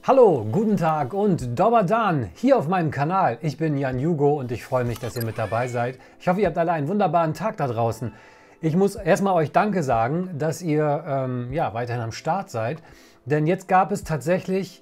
Hallo, guten Tag und Dobar Dan hier auf meinem Kanal. Ich bin Jan Jugo und ich freue mich, dass ihr mit dabei seid. Ich hoffe, ihr habt alle einen wunderbaren Tag da draußen. Ich muss erstmal euch Danke sagen, dass ihr weiterhin am Start seid. Denn jetzt gab es tatsächlich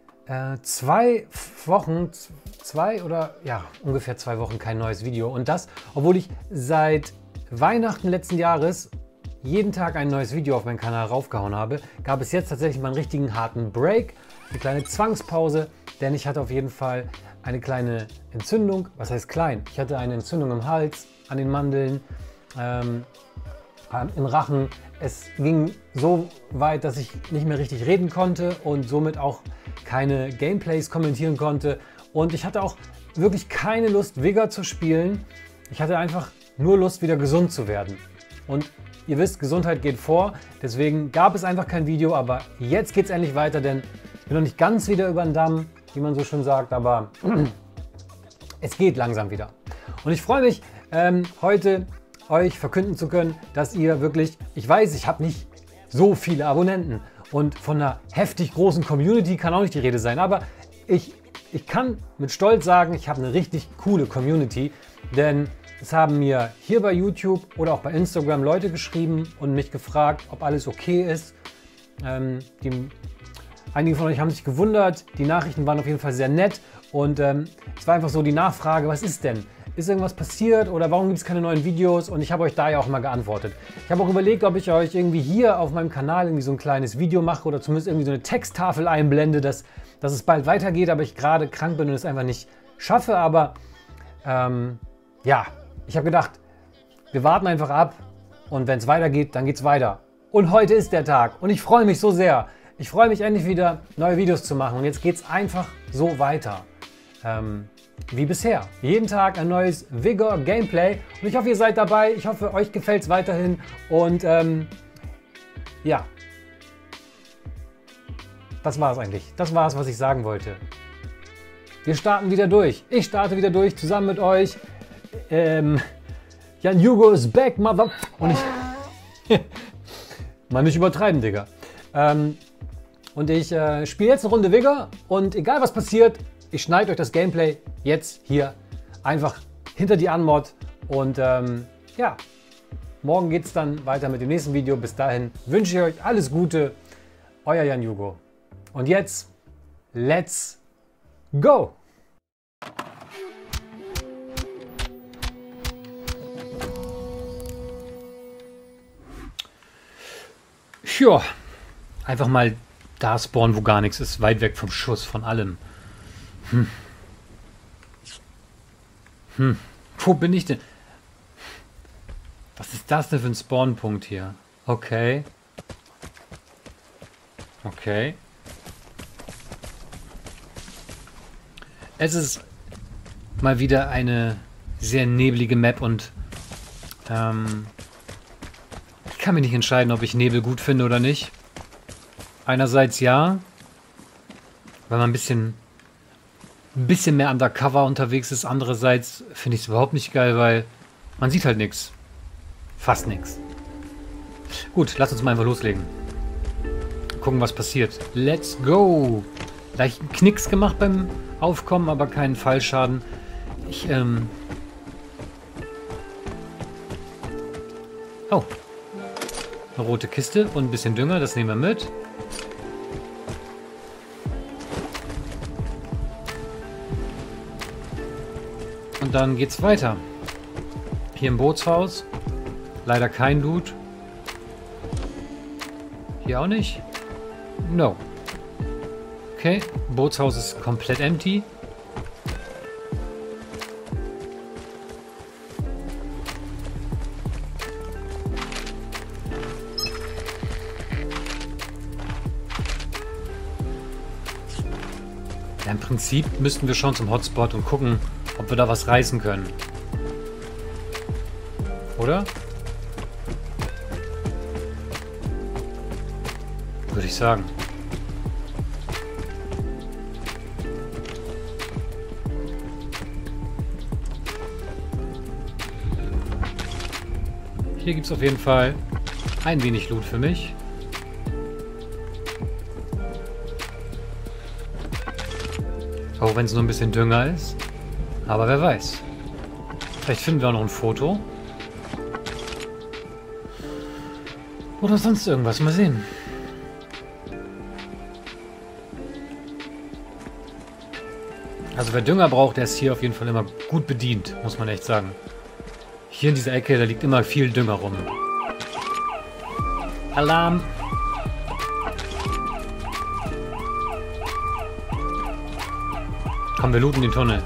ungefähr 2 Wochen kein neues Video. Und das, obwohl ich seit Weihnachten letzten Jahres jeden Tag ein neues Video auf meinen Kanal raufgehauen habe, gab es jetzt tatsächlich mal einen richtigen harten Break, eine kleine Zwangspause, denn ich hatte auf jeden Fall eine kleine Entzündung. Was heißt klein? Ich hatte eine Entzündung im Hals, an den Mandeln, im Rachen. Es ging so weit, dass ich nicht mehr richtig reden konnte und somit auch keine Gameplays kommentieren konnte. Und ich hatte auch wirklich keine Lust, Vigor zu spielen. Ich hatte einfach nur Lust, wieder gesund zu werden. Und ihr wisst, Gesundheit geht vor. Deswegen gab es einfach kein Video. Aber jetzt geht es endlich weiter, denn ich bin noch nicht ganz wieder über den Damm, wie man so schön sagt. Aber es geht langsam wieder. Und ich freue mich, heute euch verkünden zu können, dass ihr wirklich, ich weiß, ich habe nicht so viele Abonnenten und von einer heftig großen Community kann auch nicht die Rede sein, aber ich kann mit Stolz sagen, ich habe eine richtig coole Community, denn es haben mir hier bei YouTube oder auch bei Instagram Leute geschrieben und mich gefragt, ob alles okay ist. Einige von euch haben sich gewundert, die Nachrichten waren auf jeden Fall sehr nett und es war einfach so die Nachfrage, was ist denn? Ist irgendwas passiert oder warum gibt es keine neuen Videos? Und ich habe euch da ja auch mal geantwortet. Ich habe auch überlegt, ob ich euch irgendwie hier auf meinem Kanal irgendwie so ein kleines Video mache oder zumindest irgendwie so eine Texttafel einblende, dass es bald weitergeht, aber ich gerade krank bin und es einfach nicht schaffe. Aber ich habe gedacht, wir warten einfach ab und wenn es weitergeht, dann geht es weiter. Und heute ist der Tag und ich freue mich so sehr. Ich freue mich endlich wieder, neue Videos zu machen und jetzt geht es einfach so weiter. Wie bisher. Jeden Tag ein neues Vigor Gameplay und ich hoffe, ihr seid dabei. Ich hoffe, euch gefällt es weiterhin und das war es eigentlich. Das war es, was ich sagen wollte. Wir starten wieder durch. Ich starte wieder durch zusammen mit euch. Jan Jugo is back, mother... Und ich... Mal nicht übertreiben, Digga. Und ich spiele jetzt eine Runde Vigor und egal was passiert, ich schneide euch das Gameplay jetzt hier einfach hinter die Anmod und morgen geht es dann weiter mit dem nächsten Video. Bis dahin wünsche ich euch alles Gute, euer Jan Jugo. Und jetzt, let's go! Ja, einfach mal da spawnen, wo gar nichts ist, weit weg vom Schuss, von allem. Wo bin ich denn? Was ist das denn für ein Spawnpunkt hier? Okay. Okay. Es ist mal wieder eine sehr neblige Map und ich kann mich nicht entscheiden, ob ich Nebel gut finde oder nicht. Einerseits ja, weil man ein bisschen mehr undercover unterwegs ist. Andererseits finde ich es überhaupt nicht geil, weil man sieht halt nichts. Fast nichts. Gut, lasst uns mal einfach loslegen. Gucken, was passiert. Let's go! Leichten Knicks gemacht beim Aufkommen, aber keinen Fallschaden. Oh. Eine rote Kiste und ein bisschen Dünger, das nehmen wir mit. Und dann geht's weiter. Hier im Bootshaus. Leider kein Loot. Hier auch nicht. No. Okay, Bootshaus ist komplett empty. Ja, im Prinzip müssten wir schon zum Hotspot und gucken, ob wir da was reißen können. Oder? Würde ich sagen. Hier gibt es auf jeden Fall ein wenig Loot für mich. Auch wenn es nur ein bisschen Dünger ist. Aber wer weiß. Vielleicht finden wir auch noch ein Foto. Oder sonst irgendwas. Mal sehen. Also wer Dünger braucht, der ist hier auf jeden Fall immer gut bedient, muss man echt sagen. Hier in dieser Ecke, da liegt immer viel Dünger rum. Alarm! Komm, wir looten den Tunnel.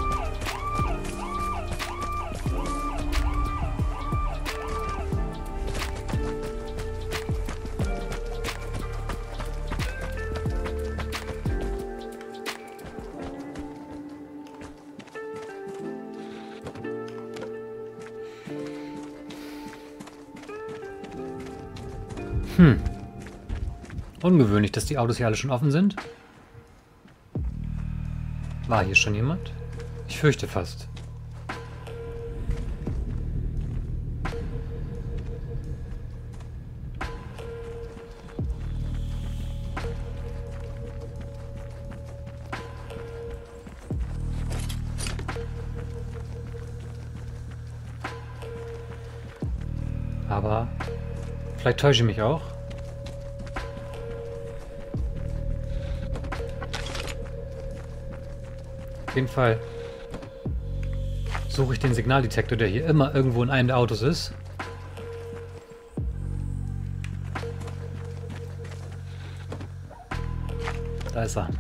Ungewöhnlich, dass die Autos hier alle schon offen sind. War hier schon jemand? Ich fürchte fast. Aber vielleicht täusche ich mich auch. Auf jeden Fall suche ich den Signaldetektor, der hier immer irgendwo in einem der Autos ist. Da ist er.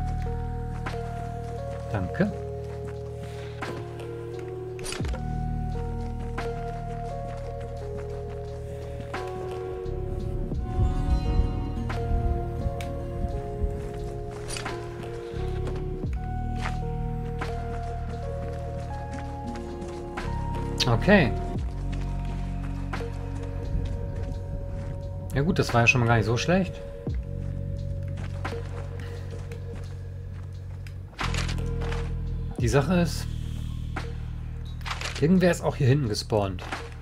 Danke. Okay. Ja gut, das war ja schon mal gar nicht so schlecht. Die Sache ist, irgendwer ist auch hier hinten gespawnt.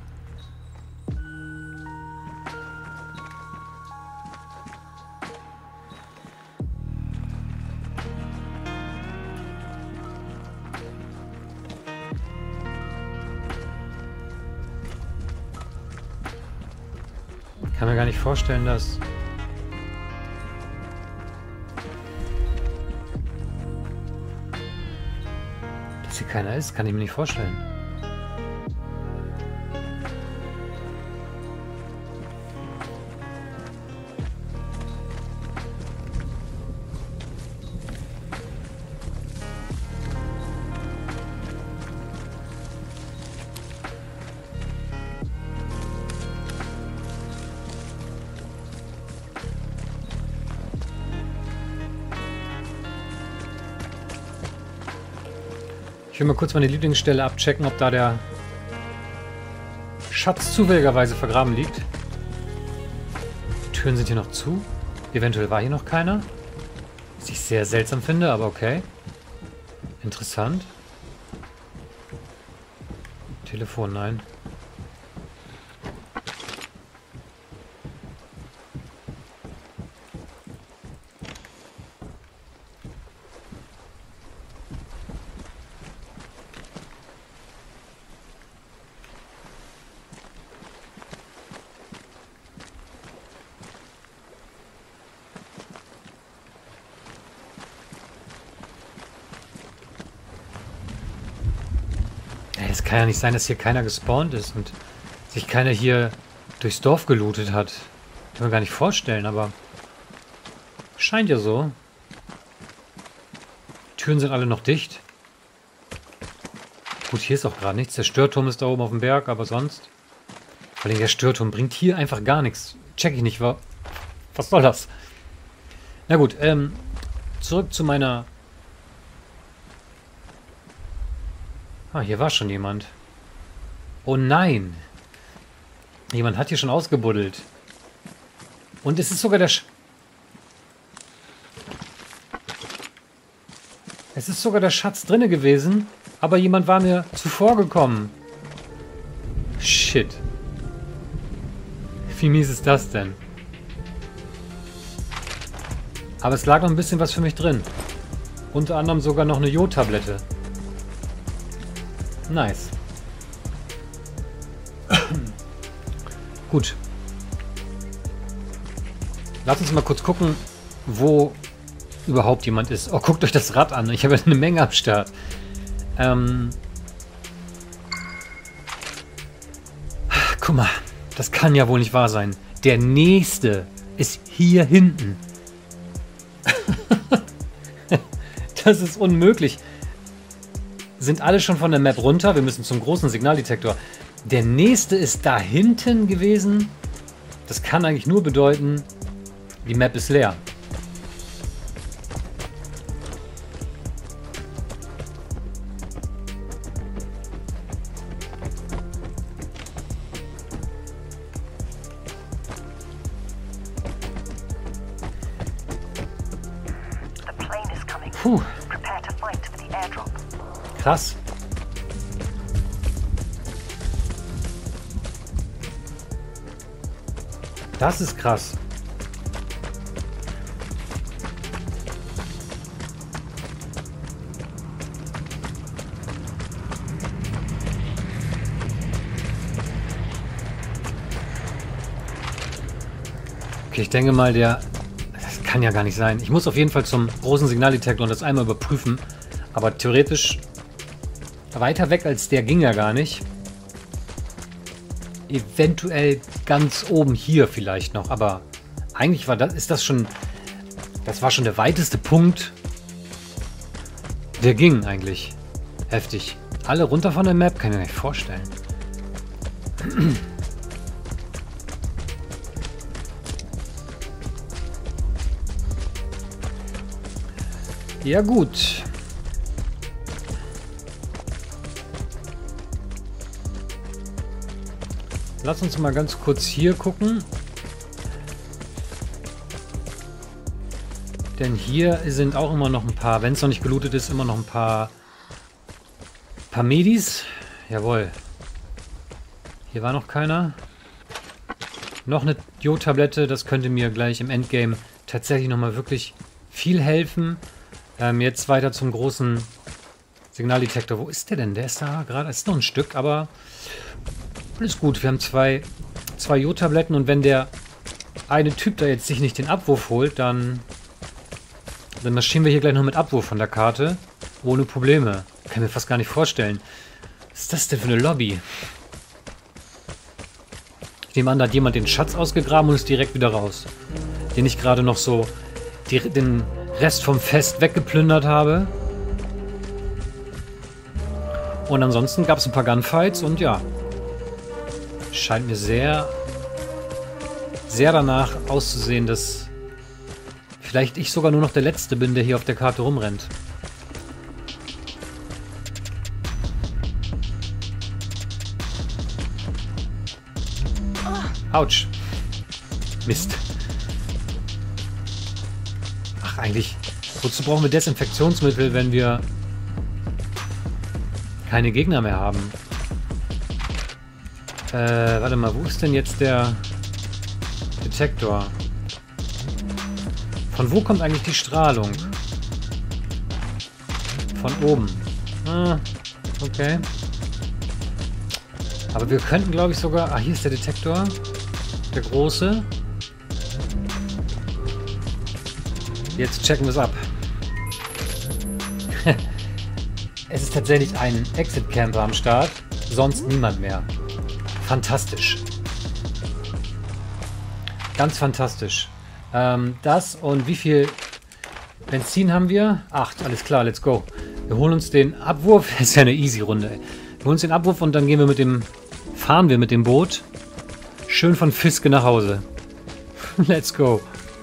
Ich kann mir gar nicht vorstellen, dass hier keiner ist. Kann ich mir nicht vorstellen. Ich will mal kurz meine Lieblingsstelle abchecken, ob da der Schatz zufälligerweise vergraben liegt. Türen sind hier noch zu. Eventuell war hier noch keiner. Was ich sehr seltsam finde, aber okay. Interessant. Telefon, nein. Es kann ja nicht sein, dass hier keiner gespawnt ist und sich keiner hier durchs Dorf gelootet hat. Kann man gar nicht vorstellen, aber scheint ja so. Die Türen sind alle noch dicht. Gut, hier ist auch gerade nichts. Der Störturm ist da oben auf dem Berg, aber sonst... Vor allem der Störturm bringt hier einfach gar nichts. Check ich nicht, was soll das? Na gut, zurück zu meiner... Ah, hier war schon jemand. Oh nein! Jemand hat hier schon ausgebuddelt. Und es ist sogar der Es ist sogar der Schatz drinne gewesen, aber jemand war mir zuvor gekommen. Shit. Wie mies ist das denn? Aber es lag noch ein bisschen was für mich drin. Unter anderem sogar noch eine Jodtablette. Nice. Gut. Lass uns mal kurz gucken, wo überhaupt jemand ist. Oh, guckt euch das Rad an. Ich habe eine Menge am Start. Guck mal, das kann ja wohl nicht wahr sein. Der nächste ist hier hinten. Das ist unmöglich. Sind alle schon von der Map runter? Wir müssen zum großen Signaldetektor. Der nächste ist da hinten gewesen. Das kann eigentlich nur bedeuten, die Map ist leer. Puh. Krass. Das ist krass. Okay, ich denke mal, das kann ja gar nicht sein. Ich muss auf jeden Fall zum großen Signaldetektor und das einmal überprüfen. Aber theoretisch weiter weg als der ging ja gar nicht. Eventuell ganz oben hier vielleicht noch, aber eigentlich war das war schon der weiteste Punkt. Der ging eigentlich. Heftig. Alle runter von der Map, kann ich mir nicht vorstellen. Ja gut. Lass uns mal ganz kurz hier gucken. Denn hier sind auch immer noch ein paar, wenn es noch nicht gelootet ist, immer noch ein paar Medis. Jawohl. Hier war noch keiner. Noch eine Jodtablette, das könnte mir gleich im Endgame tatsächlich nochmal wirklich viel helfen. Jetzt weiter zum großen Signaldetektor. Wo ist der denn? Der ist da gerade. Ist noch ein Stück, aber alles gut. Wir haben zwei Jodtabletten und wenn der eine Typ da jetzt sich nicht den Abwurf holt, dann marschieren wir hier gleich noch mit Abwurf von der Karte. Ohne Probleme. Kann mir fast gar nicht vorstellen. Was ist das denn für eine Lobby? Ich nehme an, da hat jemand den Schatz ausgegraben und ist direkt wieder raus. Den ich gerade noch so den Rest vom Fest weggeplündert habe. Und ansonsten gab es ein paar Gunfights und ja. Scheint mir sehr, sehr danach auszusehen, dass vielleicht ich sogar nur noch der Letzte bin, der hier auf der Karte rumrennt. Autsch. Mist. Ach, eigentlich, wozu brauchen wir Desinfektionsmittel, wenn wir keine Gegner mehr haben? Warte mal, wo ist denn jetzt der Detektor? Von wo kommt eigentlich die Strahlung? Von oben. Ah, okay. Aber wir könnten, glaube ich, sogar... Ah, hier ist der Detektor. Der große. Jetzt checken wir es ab. Es ist tatsächlich ein Exit-Camper am Start. Sonst niemand mehr. Fantastisch. Ganz fantastisch. Das und wie viel Benzin haben wir? 8, alles klar, let's go. Wir holen uns den Abwurf. Das ist ja eine easy Runde. Wir holen uns den Abwurf und dann fahren wir mit dem Boot schön von Fiske nach Hause. Let's go.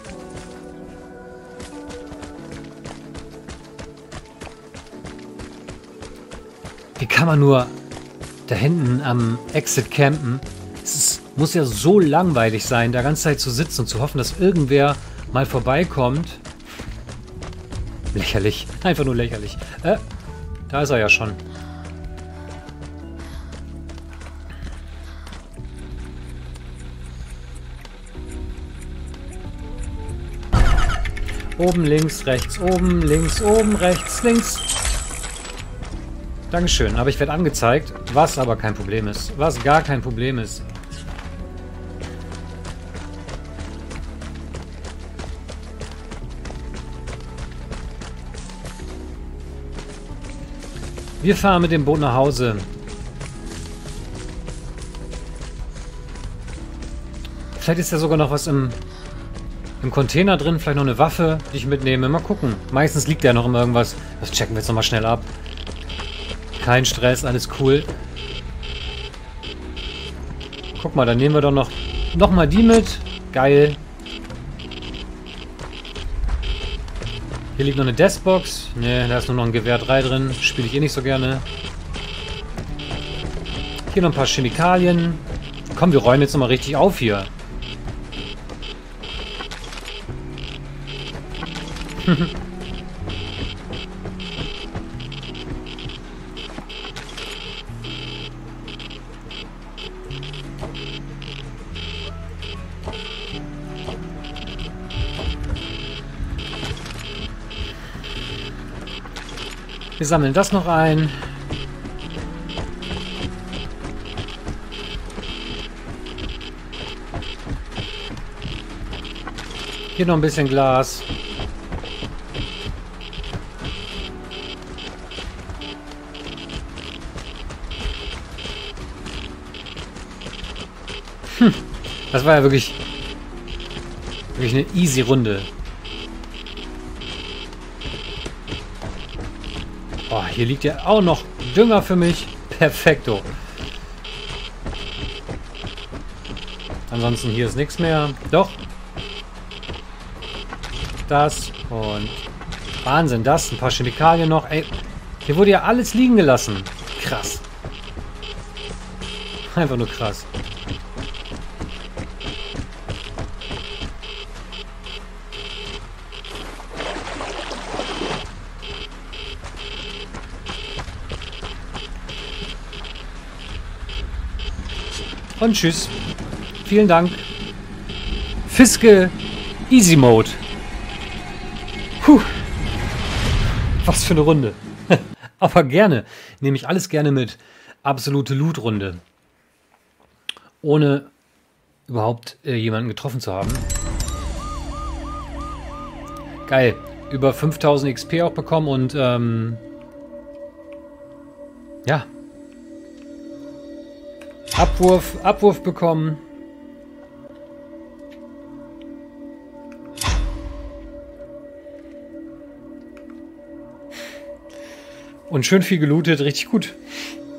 Wie kann man nur da hinten am Exit campen? Muss ja so langweilig sein, da ganze Zeit zu sitzen und zu hoffen, dass irgendwer mal vorbeikommt. Lächerlich. Einfach nur lächerlich. Da ist er ja schon. Oben, links, rechts, oben, links, oben, rechts, links. Dankeschön, aber ich werde angezeigt, was aber kein Problem ist. Was gar kein Problem ist. Wir fahren mit dem Boot nach Hause. Vielleicht ist ja sogar noch was im Container drin. Vielleicht noch eine Waffe, die ich mitnehme. Mal gucken. Meistens liegt ja noch immer irgendwas. Das checken wir jetzt nochmal schnell ab. Kein Stress, alles cool. Guck mal, dann nehmen wir doch noch mal die mit. Geil. Hier liegt noch eine Deathbox. Ne, da ist nur noch ein Gewehr 3 drin. Spiele ich eh nicht so gerne. Hier noch ein paar Chemikalien. Komm, wir räumen jetzt nochmal richtig auf hier. Wir sammeln das noch ein. Hier noch ein bisschen Glas. Das war ja wirklich eine easy Runde. Oh, hier liegt ja auch noch Dünger für mich. Perfekto. Ansonsten hier ist nichts mehr. Doch. Das und Wahnsinn, das. Ein paar Chemikalien noch. Ey, hier wurde ja alles liegen gelassen. Krass. Einfach nur krass. Und tschüss. Vielen Dank. Fiske Easy Mode. Puh. Was für eine Runde. Aber gerne. Nehme ich alles gerne mit. Absolute Loot-Runde. Ohne überhaupt jemanden getroffen zu haben. Geil. Über 5000 XP auch bekommen und ja. Abwurf bekommen. Und schön viel gelootet, richtig gut.